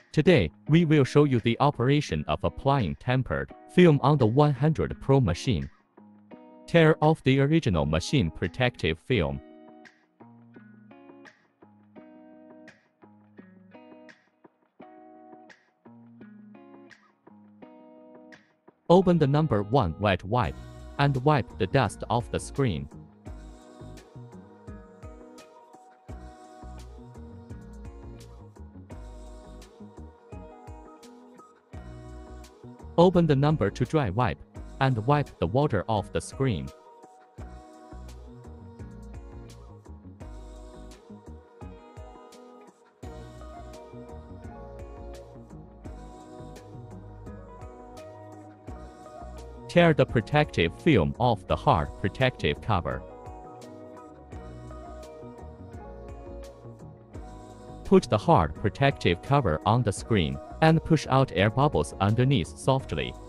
Today, we will show you the operation of applying tempered film on the 100 Pro machine. Tear off the original machine protective film. Open the number 1 wet wipe and wipe the dust off the screen. Open the number 2 dry wipe and wipe the water off the screen. Tear the protective film off the hard protective cover. Put the hard protective cover on the screen and push out air bubbles underneath softly.